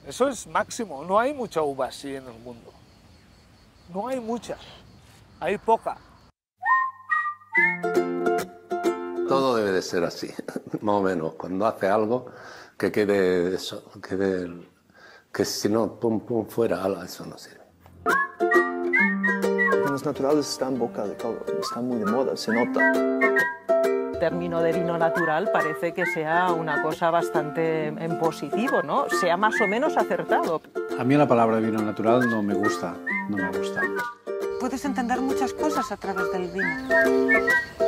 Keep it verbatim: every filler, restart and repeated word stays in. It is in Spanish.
Eso es máximo. No hay mucha uva así en el mundo. No hay mucha. Hay poca. Todo debe de ser así, más o menos. Cuando hace algo, que quede eso, quede, que si no, pum, pum, fuera, ala, eso no sirve. Los naturales están en boca de todo, están muy de moda, se nota. El término de vino natural parece que sea una cosa bastante en positivo, ¿no? Sea más o menos acertado. A mí la palabra vino natural no me gusta, no me gusta. Puedes entender muchas cosas a través del vino.